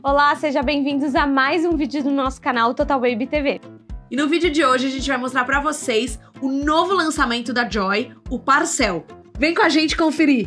Olá, sejam bem-vindos a mais um vídeo do nosso canal Total Baby TV. E no vídeo de hoje a gente vai mostrar pra vocês o novo lançamento da Joy, o Parcel. Vem com a gente conferir!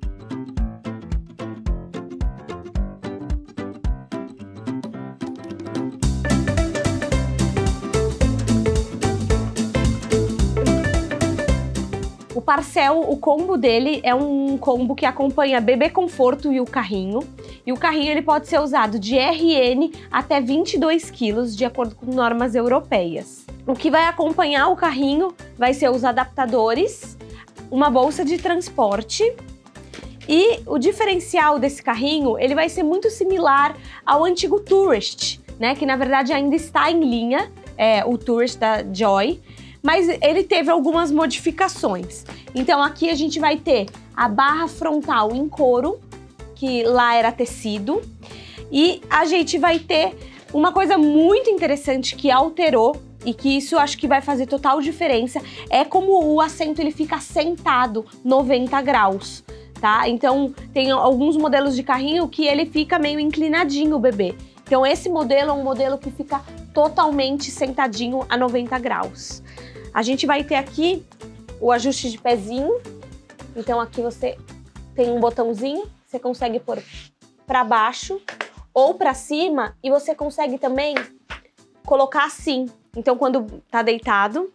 O Parcel, o combo dele é um combo que acompanha bebê conforto e o carrinho. E o carrinho ele pode ser usado de RN até 22 quilos, de acordo com normas europeias. O que vai acompanhar o carrinho vai ser os adaptadores, uma bolsa de transporte. E o diferencial desse carrinho, ele vai ser muito similar ao antigo Tourist, né? Que na verdade ainda está em linha, o Tourist da Joy. Mas ele teve algumas modificações. Então aqui a gente vai ter a barra frontal em couro, que lá era tecido, e a gente vai ter uma coisa muito interessante que alterou e que isso acho que vai fazer total diferença, é como o assento ele fica sentado 90 graus, tá? Então tem alguns modelos de carrinho que ele fica meio inclinadinho o bebê. Então esse modelo é um modelo que fica totalmente sentadinho a 90 graus. A gente vai ter aqui o ajuste de pezinho, então aqui você tem um botãozinho, você consegue pôr para baixo ou para cima e você consegue também colocar assim. Então quando tá deitado.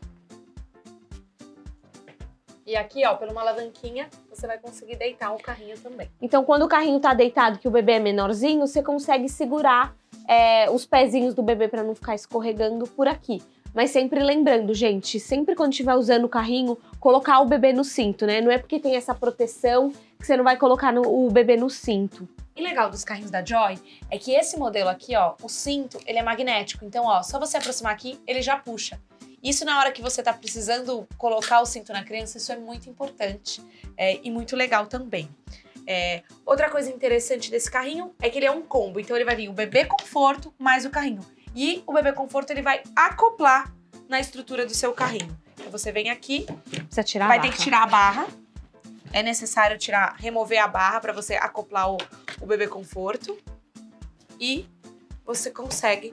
E aqui, ó, por uma alavanquinha, você vai conseguir deitar o carrinho também. Então quando o carrinho tá deitado, que o bebê é menorzinho, você consegue segurar os pezinhos do bebê para não ficar escorregando por aqui. Mas sempre lembrando, gente, sempre quando estiver usando o carrinho, colocar o bebê no cinto, né? Não é porque tem essa proteção que você não vai colocar o bebê no cinto. E legal dos carrinhos da Joy é que esse modelo aqui, ó, o cinto, ele é magnético. Então, ó, só você aproximar aqui, ele já puxa. Isso na hora que você tá precisando colocar o cinto na criança, isso é muito importante e muito legal também. Outra coisa interessante desse carrinho é que ele é um combo. Então ele vai vir o bebê conforto mais o carrinho. E o bebê conforto ele vai acoplar na estrutura do seu carrinho. Então você vem aqui, precisa tirar vai ter que tirar a barra. É necessário remover a barra para você acoplar o bebê conforto. E você consegue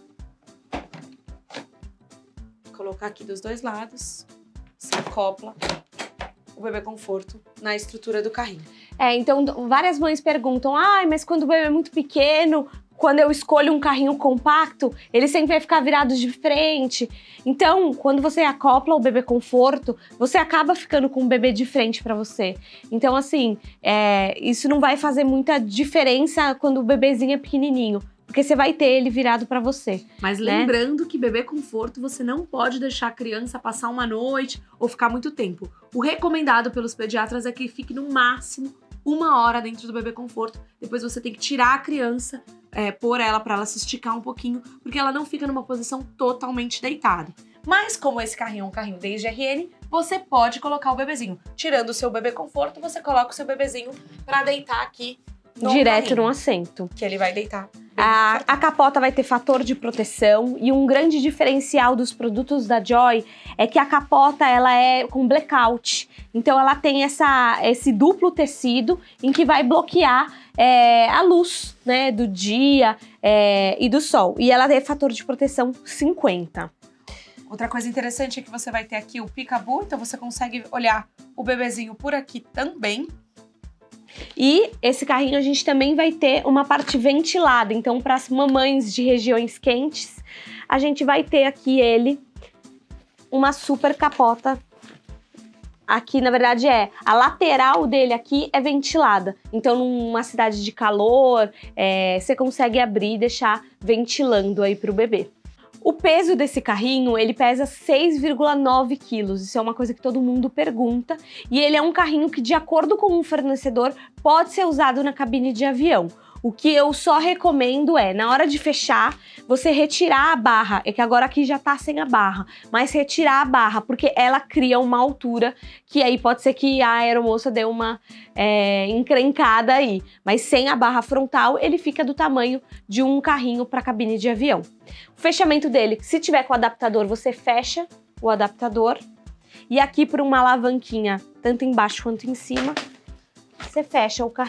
colocar aqui dos dois lados, você acopla o bebê conforto na estrutura do carrinho. Então várias mães perguntam, mas quando o bebê é muito pequeno, quando eu escolho um carrinho compacto, ele sempre vai ficar virado de frente. Então, quando você acopla o bebê conforto, você acaba ficando com o bebê de frente para você. Então, assim, isso não vai fazer muita diferença quando o bebezinho é pequenininho, porque você vai ter ele virado para você. Mas lembrando que bebê conforto, você não pode deixar a criança passar uma noite ou ficar muito tempo. O recomendado pelos pediatras é que fique no máximo 1 hora dentro do bebê conforto. Depois você tem que tirar a criança, pôr ela para ela se esticar um pouquinho, porque ela não fica numa posição totalmente deitada. Mas como esse carrinho é um carrinho desde RN, você pode colocar o bebezinho. Tirando o seu bebê conforto, você coloca o seu bebezinho para deitar aqui direto no assento. Que ele vai deitar. A capota vai ter fator de proteção e um grande diferencial dos produtos da Joy é que a capota ela é com blackout. Então ela tem esse duplo tecido em que vai bloquear a luz, né, do dia e do sol. E ela tem fator de proteção 50. Outra coisa interessante é que você vai ter aqui o peekaboo, então você consegue olhar o bebezinho por aqui também. E esse carrinho a gente também vai ter uma parte ventilada, então para as mamães de regiões quentes, a gente vai ter aqui uma super capota. Aqui, na verdade, a lateral dele aqui é ventilada. Então, numa cidade de calor, você consegue abrir e deixar ventilando aí para o bebê. O peso desse carrinho, ele pesa 6,9 quilos, isso é uma coisa que todo mundo pergunta, e ele é um carrinho que, de acordo com o fornecedor, pode ser usado na cabine de avião. O que eu só recomendo na hora de fechar, você retirar a barra, que agora aqui já tá sem a barra, mas retirar a barra, porque ela cria uma altura que aí pode ser que a aeromoça dê uma encrencada aí. Mas sem a barra frontal, ele fica do tamanho de um carrinho para cabine de avião. O fechamento dele, se tiver com o adaptador, você fecha o adaptador. E aqui por uma alavanquinha, tanto embaixo quanto em cima, você fecha o carrinho.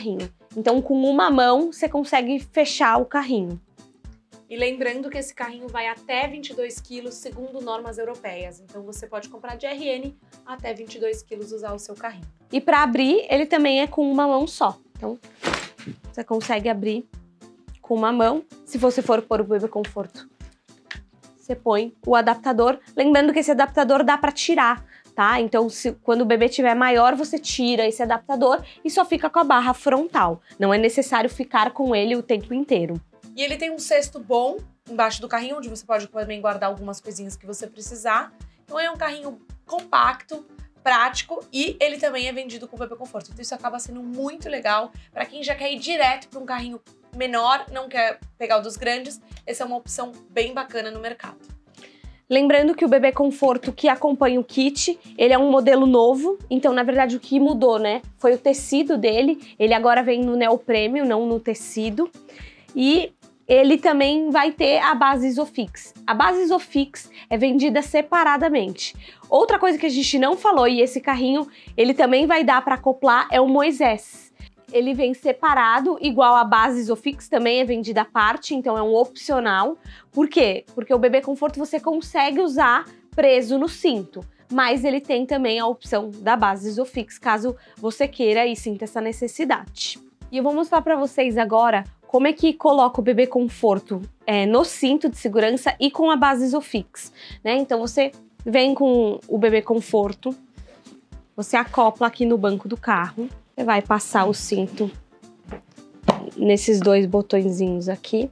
Então, com uma mão, você consegue fechar o carrinho. E lembrando que esse carrinho vai até 22 quilos, segundo normas europeias. Então, você pode comprar de RN até 22 quilos usar o seu carrinho. E para abrir, ele também é com uma mão só. Então, você consegue abrir com uma mão. Se você for pôr o bebê conforto, você põe o adaptador. Lembrando que esse adaptador dá para tirar, tá? Então, quando o bebê estiver maior, você tira esse adaptador e só fica com a barra frontal. Não é necessário ficar com ele o tempo inteiro. E ele tem um cesto bom embaixo do carrinho, onde você pode também guardar algumas coisinhas que você precisar. Então é um carrinho compacto, prático e ele também é vendido com bebê conforto. Então isso acaba sendo muito legal para quem já quer ir direto para um carrinho menor, não quer pegar o dos grandes. Essa é uma opção bem bacana no mercado. Lembrando que o bebê conforto que acompanha o kit, ele é um modelo novo, então na verdade o que mudou, né, foi o tecido dele. Ele agora vem no neoprêmio, não no tecido. E ele também vai ter a base Isofix. A base Isofix é vendida separadamente. Outra coisa que a gente não falou, e esse carrinho ele também vai dar para acoplar, é o Moisés. Ele vem separado, igual a base Isofix, também é vendida à parte, então é um opcional. Por quê? Porque o bebê conforto você consegue usar preso no cinto, mas ele tem também a opção da base Isofix, caso você queira e sinta essa necessidade. E eu vou mostrar para vocês agora como é que coloca o bebê conforto no cinto de segurança e com a base Isofix, né? Então você vem com o bebê conforto, você acopla aqui no banco do carro, você vai passar o cinto nesses dois botõezinhos aqui.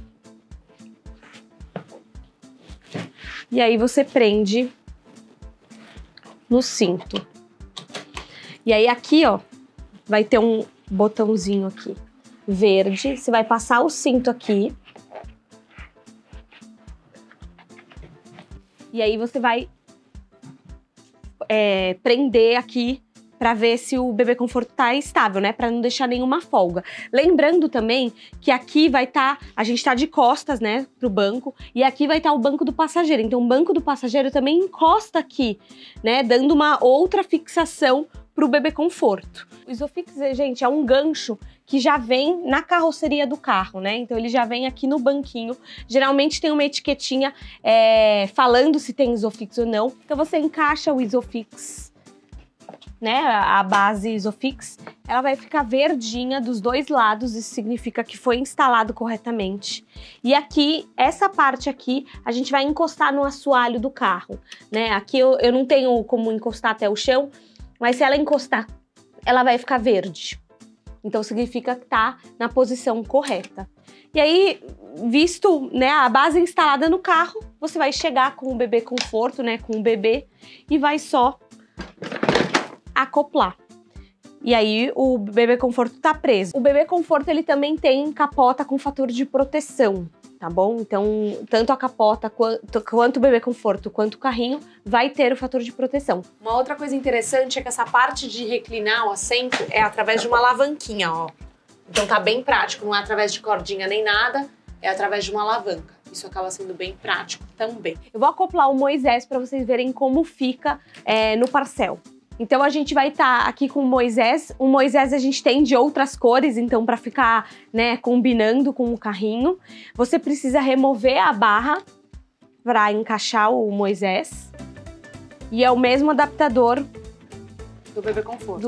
E aí você prende no cinto. E aí aqui, ó, vai ter um botãozinho aqui verde, você vai passar o cinto aqui. E aí você vai prender aqui para ver se o bebê conforto tá estável, né? Para não deixar nenhuma folga. Lembrando também que aqui vai estar, a gente tá de costas, né, pro banco, e aqui vai estar o banco do passageiro. Então o banco do passageiro também encosta aqui, né, dando uma outra fixação pro bebê conforto. O Isofix, gente, é um gancho que já vem na carroceria do carro, né? Então ele já vem aqui no banquinho. Geralmente tem uma etiquetinha falando se tem Isofix ou não. Então você encaixa o Isofix, né? A base Isofix, ela vai ficar verdinha dos dois lados, isso significa que foi instalado corretamente. E aqui, essa parte aqui, a gente vai encostar no assoalho do carro, né? Aqui eu não tenho como encostar até o chão, mas se ela encostar, ela vai ficar verde. Então significa que tá na posição correta. E aí, visto, né, a base instalada no carro, você vai chegar com o bebê conforto, né, com o bebê, e vai só acoplar. E aí o bebê conforto tá preso. O bebê conforto ele também tem capota com fator de proteção, tá bom? Então, tanto a capota quanto o bebê conforto, quanto o carrinho, vai ter o fator de proteção. Uma outra coisa interessante é que essa parte de reclinar o assento é através de uma alavanquinha, ó. Então tá bem prático, não é através de cordinha nem nada, é através de uma alavanca. Isso acaba sendo bem prático também. Eu vou acoplar o Moisés para vocês verem como fica no parcel. Então a gente vai estar aqui com o Moisés. O Moisés a gente tem de outras cores, então para ficar, né, combinando com o carrinho. Você precisa remover a barra para encaixar o Moisés. E é o mesmo adaptador do bebê conforto.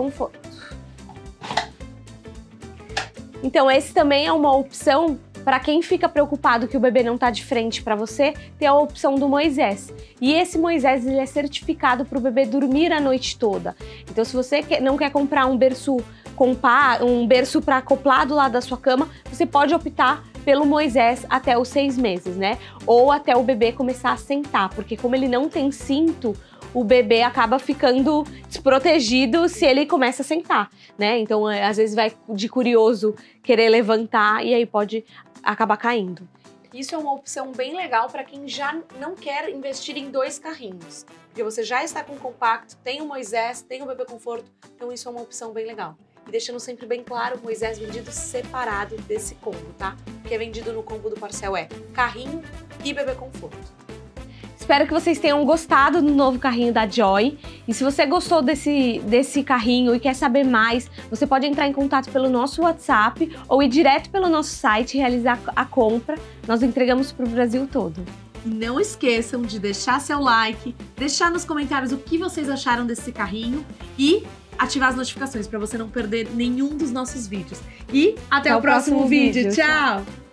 Então esse também é uma opção para quem fica preocupado que o bebê não tá de frente para você, tem a opção do Moisés. E esse Moisés ele é certificado para o bebê dormir a noite toda. Então se você não quer comprar um berço para acoplar do lado da sua cama, você pode optar pelo Moisés até os 6 meses, né? Ou até o bebê começar a sentar, porque como ele não tem cinto, o bebê acaba ficando desprotegido se ele começa a sentar, né? Então, às vezes vai de curioso querer levantar e aí pode acabar caindo. Isso é uma opção bem legal para quem já não quer investir em 2 carrinhos. Porque você já está com o compacto, tem o Moisés, tem o bebê conforto, então isso é uma opção bem legal. E deixando sempre bem claro, o Moisés vendido separado desse combo, tá? O que é vendido no combo do parcel é carrinho e bebê conforto. Espero que vocês tenham gostado do novo carrinho da Joy. E se você gostou desse carrinho e quer saber mais, você pode entrar em contato pelo nosso WhatsApp ou ir direto pelo nosso site e realizar a compra. Nós entregamos para o Brasil todo. E não esqueçam de deixar seu like, deixar nos comentários o que vocês acharam desse carrinho e ativar as notificações para você não perder nenhum dos nossos vídeos. E até o próximo vídeo. Tchau!